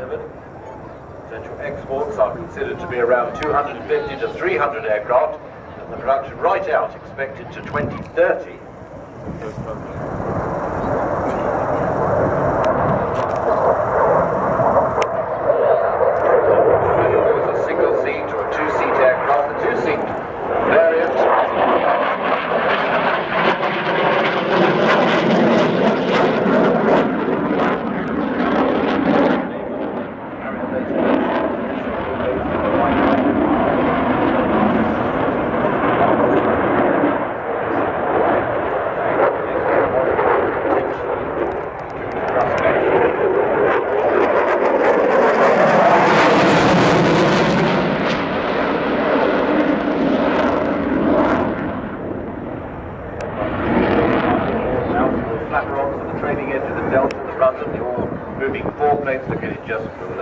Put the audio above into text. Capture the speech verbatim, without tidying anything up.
delivered. Potential exports are considered to be around two hundred fifty to three hundred aircraft, and the production right out expected to twenty thirty. Flat rocks at the trailing edge of the delta, the rudder, the all moving four planes located just below.